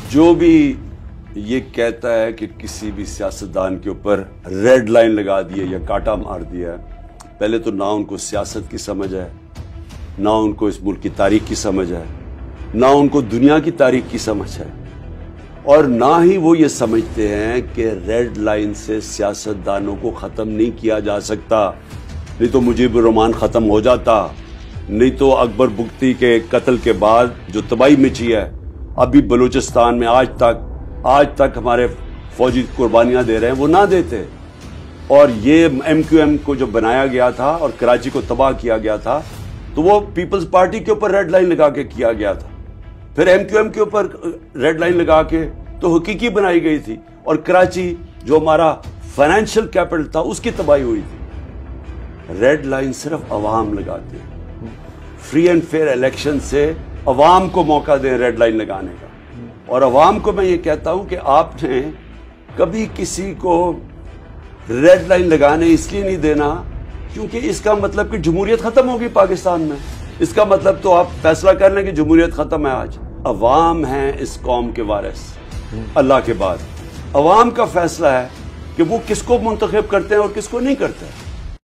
جو بھی یہ کہتا ہے کہ کسی بھی سیاستدان کے اوپر ریڈ لائن لگا دی ہے یا کاٹا مار دیا ہے، پہلے تو نہ ان کو سیاست کی سمجھ ہے، نہ ان کو اس ملک کی تاریخ کی سمجھ ہے، نہ ان کو دنیا کی تاریخ کی سمجھ ہے، اور نہ ہی وہ یہ سمجھتے ہیں کہ ریڈ لائن سے سیاستدانوں کو ختم نہیں کیا جا سکتا۔ نہیں تو مجیب الرحمان ختم ہو جاتا، نہیں تو اکبر بگٹی کے قتل کے بعد جو تباہی مچی ہے ابھی بلوچستان میں آج تک ہمارے فوجی قربانیاں دے رہے ہیں، وہ نہ دیتے۔ اور یہ ایم کیو ایم کو جو بنایا گیا تھا اور کراچی کو تباہ کیا گیا تھا تو وہ پیپلز پارٹی کے اوپر ریڈ لائن لگا کے کیا گیا تھا، پھر ایم کیو ایم کے اوپر ریڈ لائن لگا کے تو حقیقی بنائی گئی تھی، اور کراچی جو ہمارا فائنینشیل کیپٹل تھا اس کی تباہی ہوئی تھی۔ ریڈ لائن صرف عوام لگاتے ہیں۔ فری اینڈ فیئر الیکشن سے عوام کو موقع دیں ریڈ لائن لگانے کا، اور عوام کو میں یہ کہتا ہوں کہ آپ نے کبھی کسی کو ریڈ لائن لگانے اس لیے نہیں دینا کیونکہ اس کا مطلب کہ جمہوریت ختم ہوگی پاکستان میں، اس کا مطلب تو آپ فیصلہ کر لیں کہ جمہوریت ختم ہے۔ آج عوام ہیں اس قوم کے وارث اللہ کے بعد، عوام کا فیصلہ ہے کہ وہ کس کو منتخب کرتے ہیں اور کس کو نہیں کرتے ہیں۔